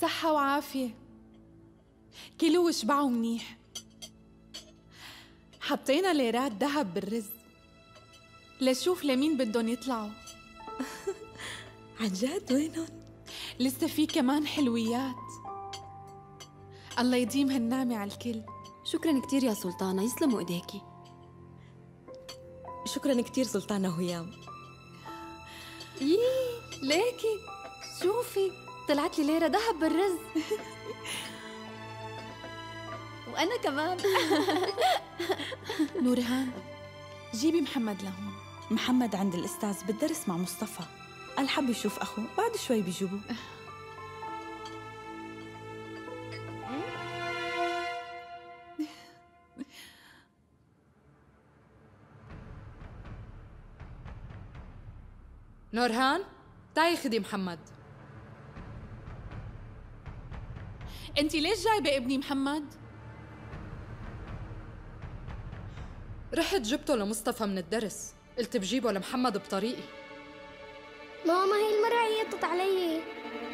صحة وعافية، كلوا واشبعوا منيح. حطينا ليرات دهب بالرز لشوف لمين بدهم يطلعوا. عن جد وينهم؟ لسه في كمان حلويات. الله يديم هالنعمة على الكل. شكراً كتير يا سلطانة، يسلموا ايديكي. شكراً كتير سلطانة هيام. ليكي شوفي طلعت لي ليرة دهب بالرز. وأنا كمان. نورهان جيبي محمد لهون. محمد عند الأستاذ بالدرس مع مصطفى، قال حب يشوف أخوه، بعد شوي بيجيبوه. نورهان تعي خدي محمد. انتي ليش جايبة ابني محمد؟ رحت جبته لمصطفى من الدرس، قلت بجيبه لمحمد بطريقي. ماما هي المرة عيطت علي.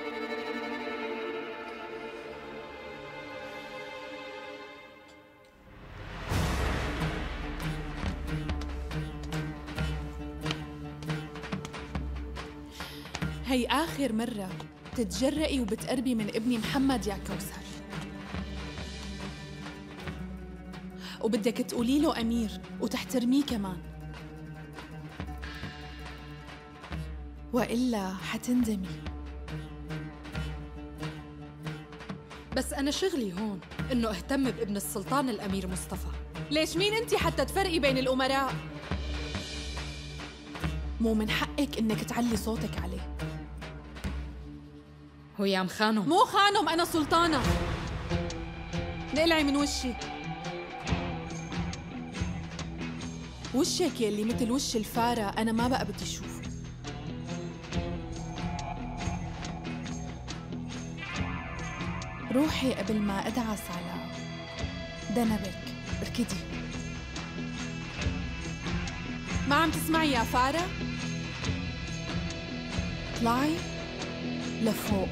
هي آخر مرة تتجرئي وبتقربي من ابني محمد يا كوثر، وبدك تقولي له أمير وتحترميه كمان، وإلا حتندمي. بس أنا شغلي هون إنه أهتم بابن السلطان الأمير مصطفى. ليش مين انتي حتى تفرقي بين الأمراء؟ مو من حقك إنك تعلي صوتك عليه. هيام خانم. مو خانم، أنا سلطانة. نقلعي من وشي. وشك يلي مثل وش الفارة أنا ما بقى بدي أشوفه. روحي قبل ما أدعس على دنبك. اركدي. ما عم تسمعي يا فارة؟ اطلعي لفوق.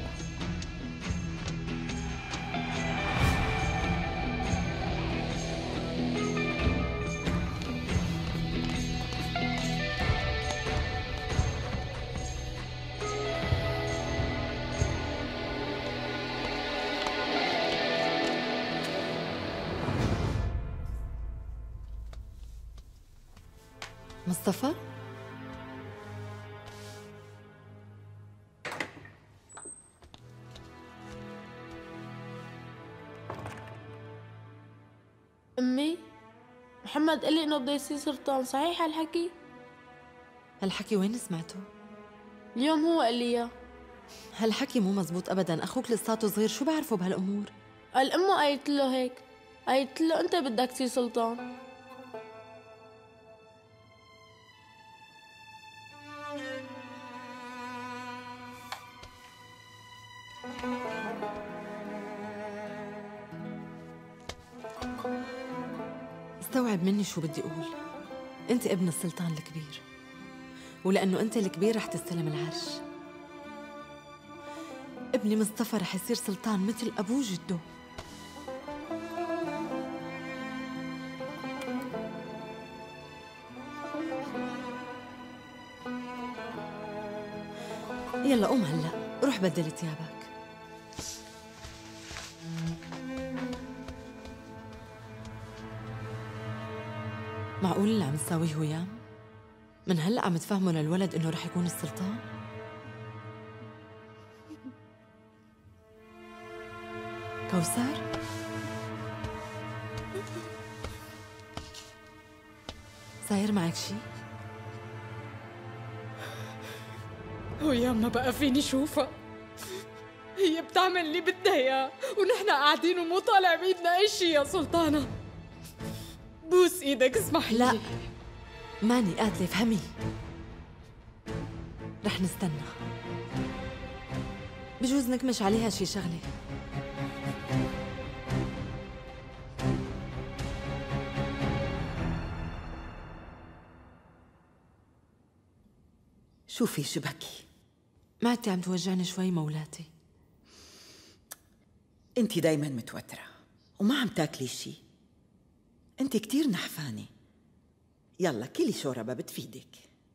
مصطفى؟ أمي، محمد قال لي إنه بده يصير سلطان، صحيح هالحكي؟ هالحكي وين سمعته؟ اليوم هو قال لي إياه. هالحكي مو مزبوط أبداً، أخوك لساته صغير، شو بعرفه بهالأمور؟ قال أمه قالت له هيك، قالت له أنت بدك تصير سلطان. استوعب مني شو بدي أقول. أنت ابن السلطان الكبير، ولأنه أنت الكبير رح تستلم العرش. ابني مصطفى رح يصير سلطان مثل أبوه جده. يلا قوم هلأ، روح بدل ثيابك. معقول اللي عم تساويه هيام؟ من هلأ عم تفهموا للولد إنه رح يكون السلطان؟ كوثر؟ صاير معك شي؟ هيام ما بقى فيني شوفها، هي بتعمل اللي بدها إياه ونحن قاعدين ومو طالع بإيدنا أي شي يا سلطانة. بوس إيدك اسمحي لي. لا، ماني قادرة، افهمي. رح نستنى، بجوز نكمش عليها شي شغلة. شوفي شو بكي، معدتي عم توجعني شوي مولاتي. انت دايما متوترة وما عم تاكلي شي. انت كتير نحفانة. يلا كلي شوربة بتفيدك.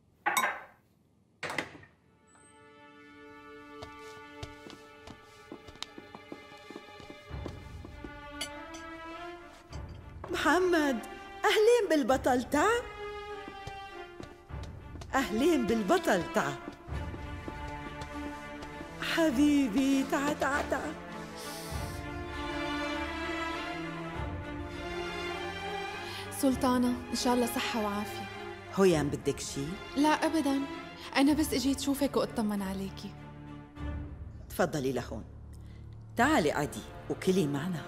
محمد، أهلين بالبطل، تعا. أهلين بالبطل، تعا حبيبي، تعا تعا تعا. سلطانة، إن شاء الله صحة وعافية. هويان بدك شي؟ لا أبداً، أنا بس إجيت شوفك وأطمن عليكي. تفضلي لهون، تعالي قعدي وكلي معنا.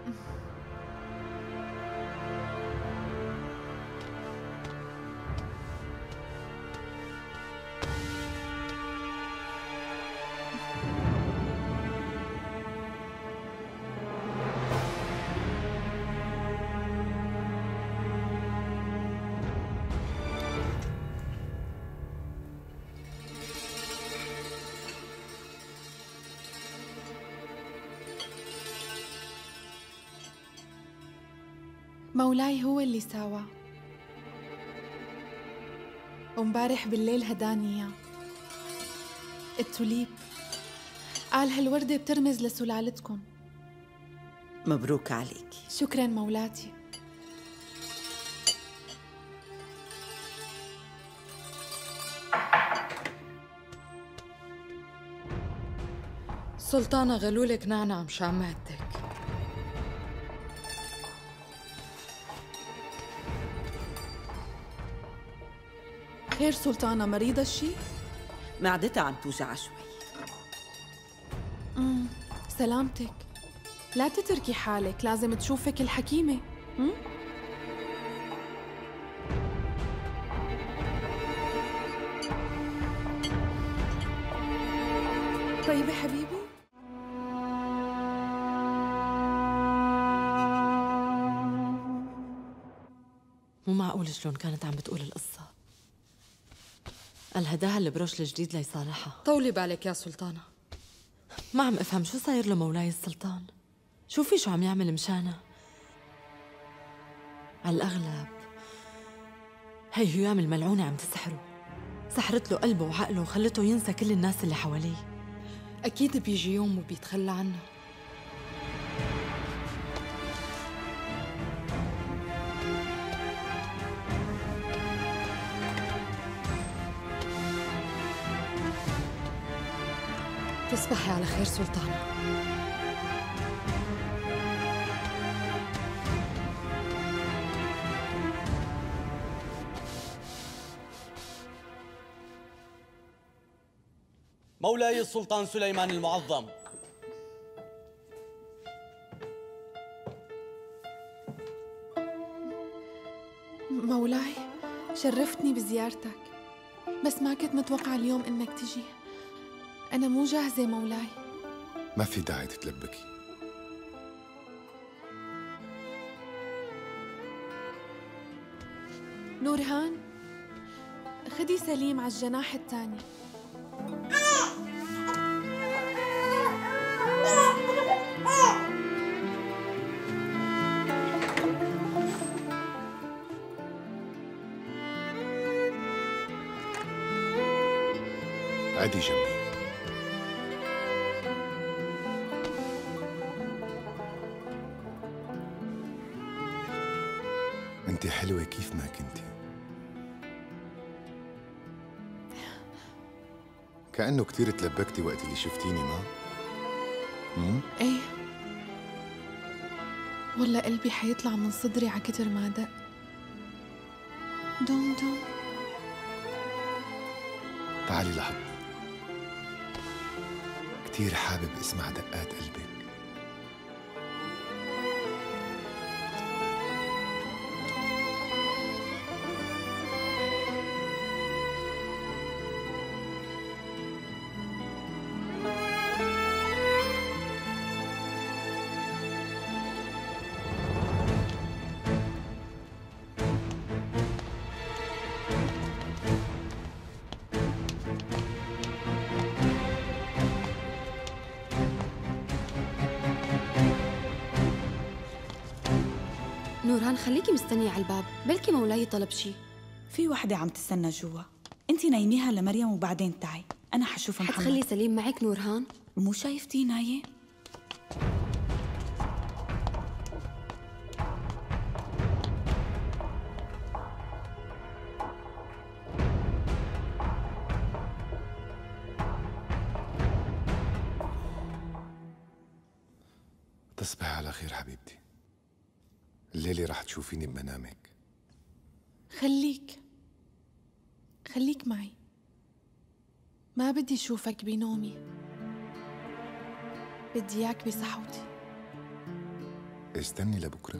مولاي هو اللي ساوى، ومبارح بالليل هداني إياه التوليب. قال هالوردة بترمز لسلالتكم. مبروك عليك. شكراً مولاتي. سلطانة غلولك نعنع مشان معدتك. خير سلطانة، مريضة شي؟ معدتها عم توجع شوي. سلامتك، لا تتركي حالك، لازم تشوفك الحكيمة. طيب يا حبيبي. مو معقول شلون كانت عم بتقول القصة. الهداها البروش الجديد ليصالحها. طولي بالك يا سلطانة. ما عم افهم شو صاير له مولاي السلطان. شوفي شو عم يعمل مشانها. على الأغلب هي هيام الملعونة عم تسحره. سحرت له قلبه وعقله وخلته ينسى كل الناس اللي حواليه. أكيد بيجي يوم وبيتخلى عنها. تصبحي على خير سلطانة. مولاي السلطان سليمان المعظم، مولاي، شرفتني بزيارتك، بس ما كنت متوقعة اليوم إنك تجي. أنا مو جاهزة مولاي. ما في داعي تتلبكي. نورهان، خدي سليم على الجناح الثاني. عدي جنبي. انت حلوة كيف ما كنتي. كأنه كتير تلبكتي وقت اللي شفتيني، ما؟ ايه والله قلبي حيطلع من صدري على كتر ما دق. دوم دوم. تعالي لحظة، كتير حابب اسمع دقات قلبك. نوران خليكي مستنية على الباب، بلكي مولاي طلب شي. في وحدة عم تستنى جوا، انتي نايميها لمريم وبعدين تعي، أنا حشوف محمد. حتخلي سليم معك نورهان؟ مو شايفتيه نايم؟ تصبحي على خير حبيبتي. الليلة رح تشوفيني بمنامك. خليك معي، ما بدي شوفك بنومي، بدي اياك بصحوتي. استني لبكرة.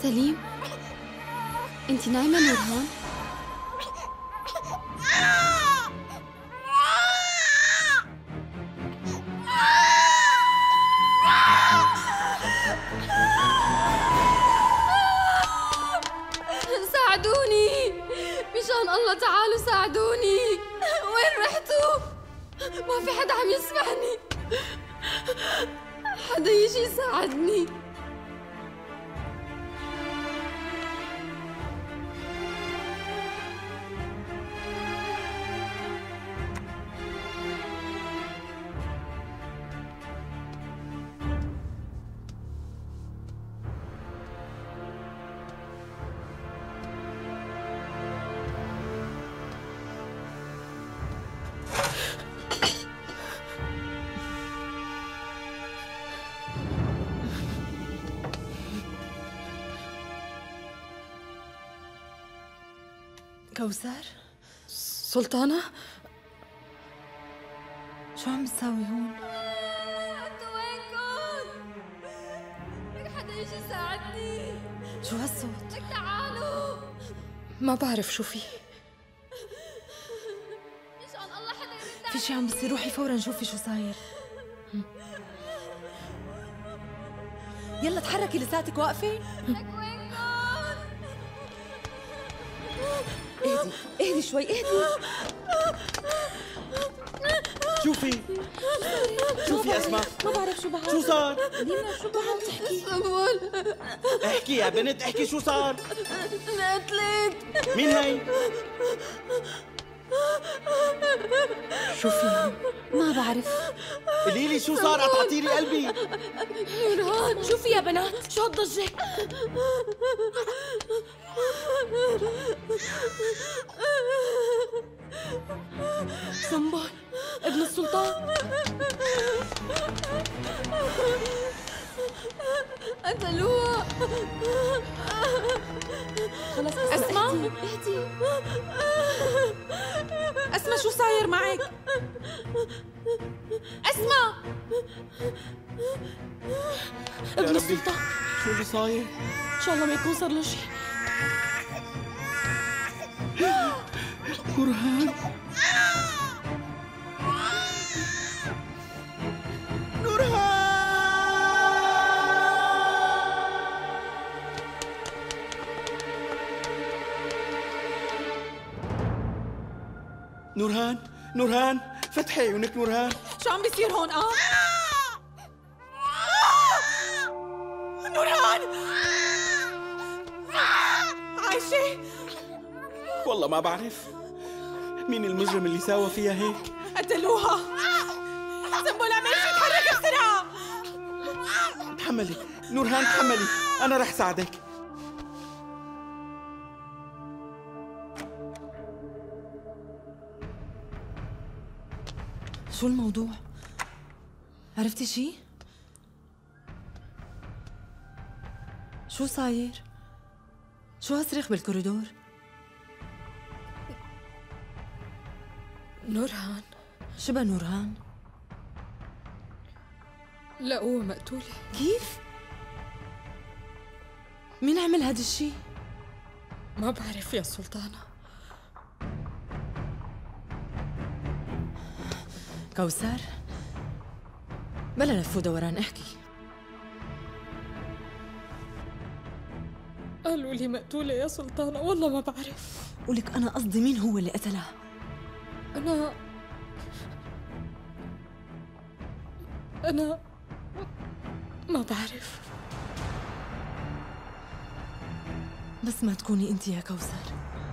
سليم، انت نايمة نورهان؟ ساعدوني مشان الله، تعالوا ساعدوني. وين رحتوا؟ ما في حدا عم يسمعني، حدا يجي يساعدني. كوثر، سلطانة، شو عم تساوي هون؟ انتوا وينكم؟ لك حدا يجي يساعدني. شو هالصوت؟ لك تعالوا. ما بعرف شو في. مشان الله حدا يرد. في شي عم بصير، روحي فورا شوفي شو صاير. يلا تحركي، لساتك واقفة. لك وينكم؟ اهدي شوي، اهدي. شوفي اسماء، ما بعرف شو بعرف. شو صار؟ لينا شو عم تحكي؟ سنبل، احكي يا بنت، احكي شو صار؟ انا قتلت. مين هي؟ شو في؟ ما بعرف. قولي لي شو صار، قطعتي لي قلبي. نورهان، شوفي يا بنات شو هالضجة؟ سنبل ابن السلطان. قتلوها. خلص أسماء، اهدي. أسماء شو صاير معك؟ أسماء، ابن السلطان. شو اللي صاير؟ إن شاء الله ما يكون صار له شيء. نورهان، نورهان، فتحي عيونك نورهان. شو عم بيصير هون؟ نورهان عايشة؟ والله ما بعرف مين المجرم اللي ساوى فيها هيك. قتلوها. سنبل اعملي شي، تحركي بسرعة. تحملي نورهان، تحملي، أنا رح ساعدك. شو الموضوع؟ عرفتي شي؟ شو صاير؟ شو هالصريخ بالكوريدور؟ نورهان. شبه نورهان؟ لقوها مقتولة. كيف؟ مين عمل هاد الشي؟ ما بعرف يا سلطانة. كوثر، بلا لف ودوران، احكي. قالوا لي مقتولة يا سلطانة، والله ما بعرف. ولك أنا قصدي مين هو اللي قتلها؟ أنا ما بعرف. بس ما تكوني أنت يا كوثر.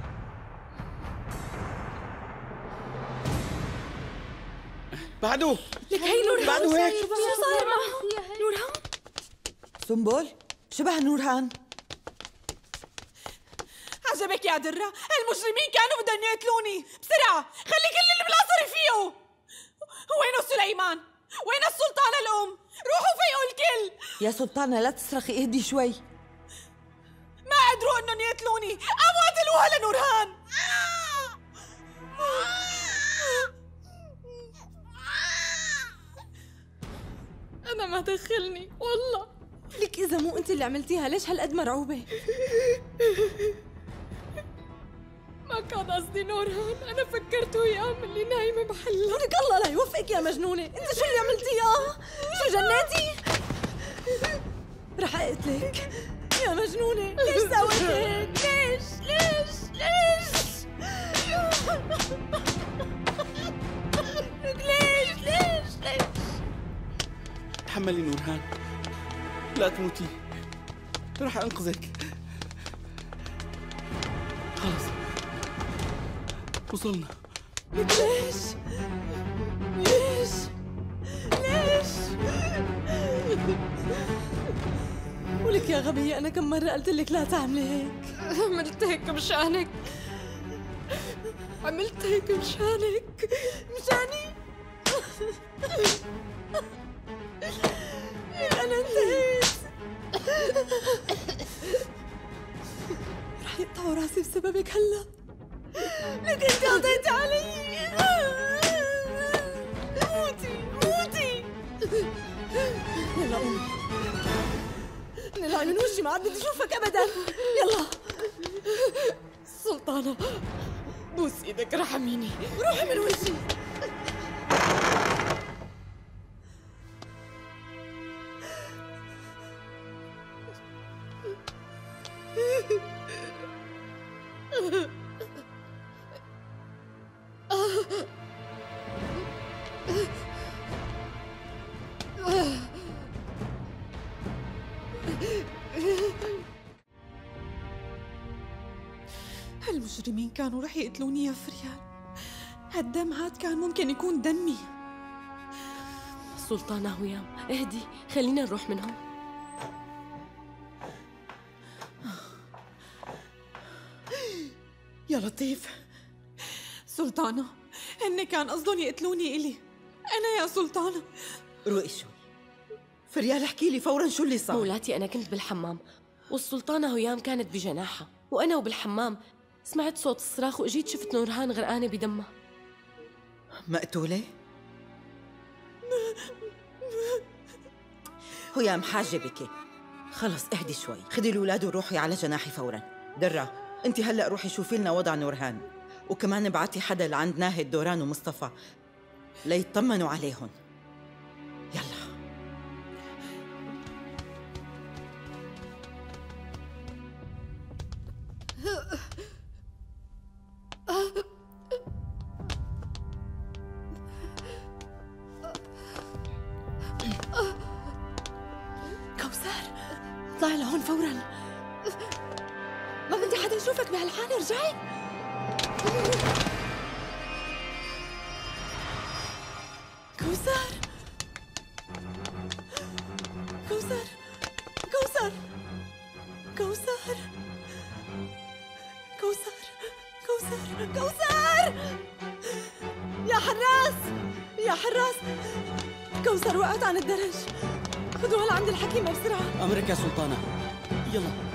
بعده لك هي نورهان. بعده هيك. شو صاير معها؟ نورهان سنبل، شبه نورهان. عجبك يا درة؟ المجرمين كانوا بدهم يقتلوني. بسرعة خلي كل اللي بالقصر فيه. وينه سليمان؟ وين السلطانة الأم؟ روحوا فيقوا الكل. يا سلطانة لا تصرخي، اهدي شوي. ما قدروا انهم يقتلوني، قاموا قتلوها لنورهان. أنا ما دخلني والله. لك لك إذا مو أنت اللي عملتيها ليش هالقد مرعوبة؟ ما كان قصدي نورهان، أنا فكرت وياه اللي نايمة محلها. لك الله لا يوفقك يا مجنونة، أنت شو اللي عملتيه؟ شو جنيتي؟ رح أقتلك يا مجنونة، ليش سويت هيك؟ ليش؟ ليش؟ تحملي نورهان، لا تموتي، رح أنقذك. خلص وصلنا. ليش؟ ولك يا غبية، أنا كم مرة قلت لك لا تعملي هيك؟ عملت هيك مشانك، مشاني؟ أنا انتهيت. رح يقطعوا راسي بسببك هلا. لك انت قضيتي علي. موتي. يلا قومي. نلعب من وشي، ما عاد بدي اشوفك ابدا. يلا سلطانة بوس ايدك، رحميني، روحي من وجهي. المجرمين كانوا رح يقتلوني يا فريال. هالدم هاد كان ممكن يكون دمي. سلطانة هيام اهدي، خلينا نروح من هون. يا لطيف. سلطانة، هن كان قصدهم يقتلوني إلي أنا يا سلطانة. روقي شوي فريال، احكي لي فورا شو اللي صار. مولاتي أنا كنت بالحمام والسلطانة هيام كانت بجناحها، وأنا وبالحمام سمعت صوت الصراخ وإجيت شفت نورهان غرقانة بدمها. مقتولة؟ هيام حاجبك. خلص اهدي شوي، خدي الأولاد وروحي على جناحي فورا. درة، انت هلأ روحي شوفي لنا وضع نورهان، وكمان ابعتي حدا لعند ناهد دوران ومصطفى ليطمنوا عليهم. يلا. كوثر، اطلعي لهون فورا، ما بدي حدا يشوفك بهالحالة. ارجعي. كوثر. يا حراس كوثر وقعت عن الدرج، خذوها لعند الحكيمة بسرعة. أمرك يا سلطانة، يلا.